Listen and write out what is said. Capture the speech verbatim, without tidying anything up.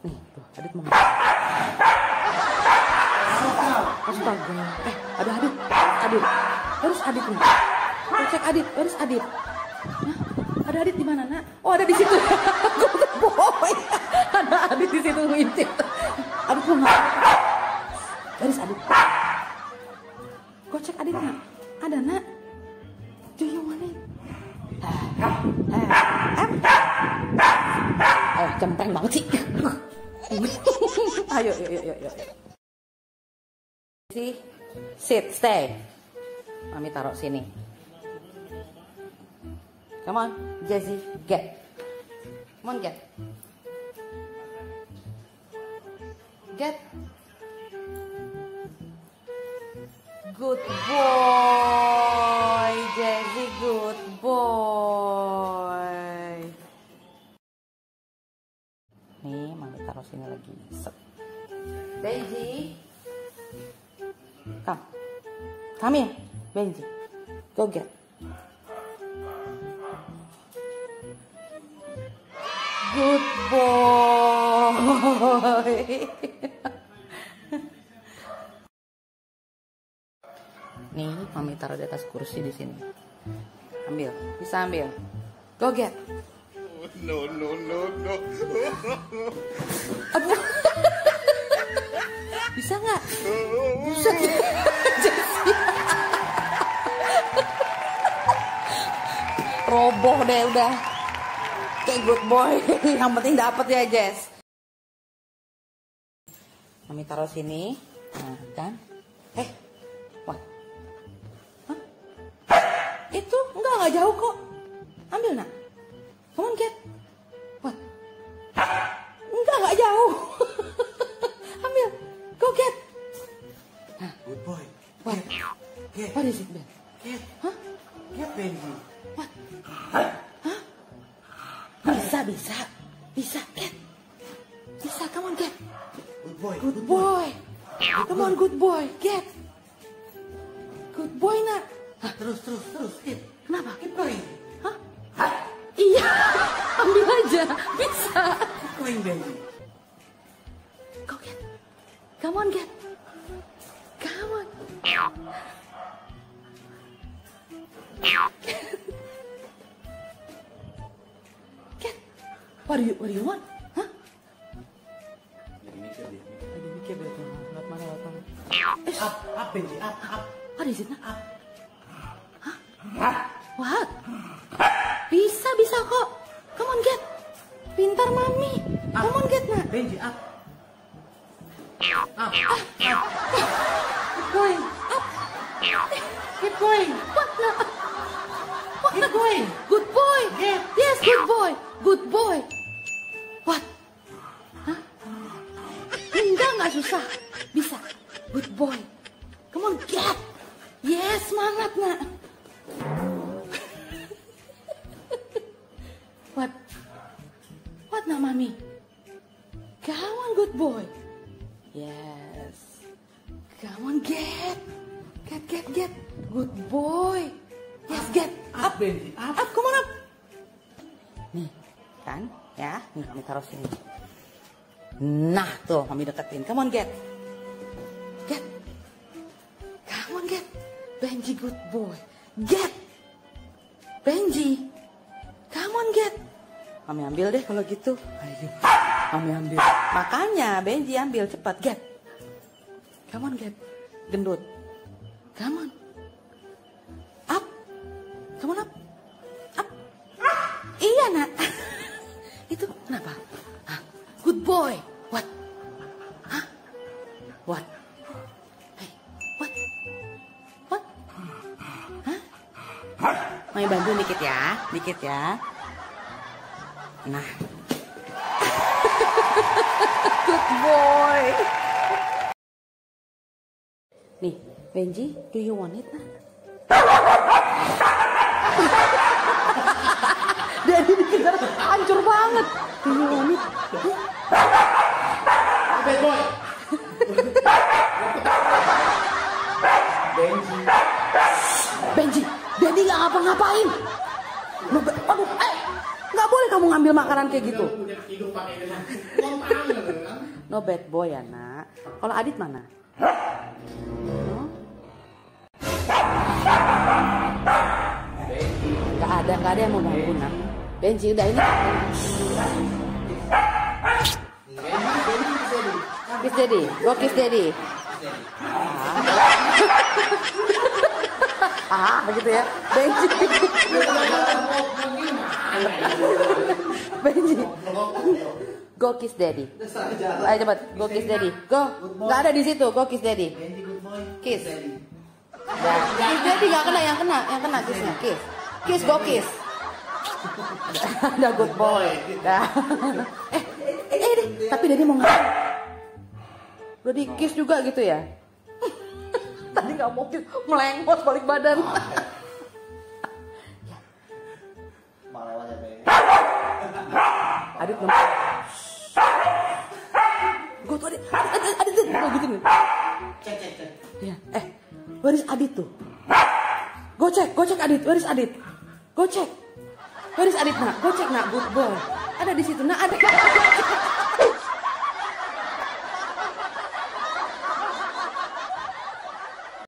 Nih, tuh, Adit mau. Astaga. Eh, ada Adit. Adit. Where's Adit nih? Oh, cek Adit. Where's Adit? Hah? Ada Adit di mana, Nak? Oh, ada di situ. Good boy. Ada Adit di situ ngintip. Adit mau nggak? Where's Adit? Kau cek Adit, Nak? Ada, Nak? Do you want it? Eh, eh, eh. Eh, cempreng banget sih. Ayo, yuk, yuk, yuk, yuk. Sit, stay. Mami taruh sini. Come on, Jazzy, get. Come on, get. Get. Good boy, Jazzy, good boy. Nih, Mami taruh sini lagi. Set. Benji. Come. Come here, Benji. Go get. Good boy. Nih, Mami taruh di atas kursi di sini. Ambil, bisa ambil. Go get. No, no, no, no. Aduh. Bisa nggak? Buset. Roboh deh udah. Kayak good boy. Yang penting dapet ya, Jess. Mami taruh sini. Nah, kan? Eh, what? Hah? Itu enggak enggak jauh kok. Ambil, Nak. Come on, get. What? Enggak enggak jauh. Ambil. Go get. Nah. Good boy. What? Get. What is it, Ben? Get. Hah? Get, Benji. What? Hah? Bisa, bisa. Bisa, get. Bisa, come on, get. Good boy. Good boy. Come on, good boy. Get. Good boy, Nak. Hah? Terus, terus, terus. Get. Kenapa? Keep going. Hah? Iya. Ambil aja. Bisa. Keep going, Benji. Go get. Come on, get. Come on. Get. What do you, what do you want? Hah? Lagi mikir deh. Lagi mikir deh. Lewat mana, lewat mana? Up, up, Benji. Up, up. What is it, Nak? Up. Hah? What? Bisa, bisa kok. Come on, get. Pintar, Mami. Come on, get, Nak. Benji, up. Up. Keep going. Up. Keep going. What, Nak? Keep going. Good boy. Get. Yes, good boy. Good boy. What? Hah? Enggak, enggak susah. Bisa. Good boy. Come on, get. Yes, semangat, Nak. What? What, Nak, Mami? Come on, good boy. Yes. Come on, get. Get, get, get. Good boy. Yes, get. Up, Benji. Up. Up, come on up. Nih, kan? Ya, nih Mami taruh sini. Nah, tuh Mami deketin. Come on, get. Get. Come on, get. Benji, good boy. Get. Benji. Come on, get. Mami ambil deh kalau gitu. Ayo. Mami ambil. Makanya Benji ambil cepat, get. Come on, get. Gendut. Come on. Up. Come on up. Up. Iya, Nak. Itu kenapa? Hah? Good boy. What? Hah? What? Hey, what? What? Hah? Mami bantu dikit ya, dikit ya. Nah. Good boy. Nih, Benji, do you want it, Nak? Daddy dikejar hancur banget. Do you want it? Bad boy. Benji. Benji, Daddy nggak ngapa-ngapain. Lu, aduh, eh, nggak boleh kamu ngambil makanan kayak gitu. Hidup pakai dengan uang tangan. No bad boy ya nak. Kalau Adit mana? No? Gak ada, gak ada yang mau ganggu nak. Benji udah ini. Kiss daddy, go kiss daddy. Ah, begitu ya. Benji. Benji. Go kiss daddy. Ayo cepat, go kiss daddy. Go. Gak ada di situ, go kiss daddy. Kiss. Ya, kiss daddy gak kena, yang kena, yang kena kissnya. Kiss. Kiss, go kiss. Udah good boy. Dah. Eh, eh, eh, deh. Tapi daddy mau ngapain? Udah di kiss juga gitu ya? Tadi gak mau kiss, melengos balik badan. Adit nomor. Gue tuh Adit, Adit, Adit, Adit, oh gitu nih. Cek, cek, cek. Iya, eh, where is Adit tuh? Go cek, go cek Adit, where is Adit? Go cek, where is Adit nak? Go cek nak, good boy. Ada di situ, nak ada.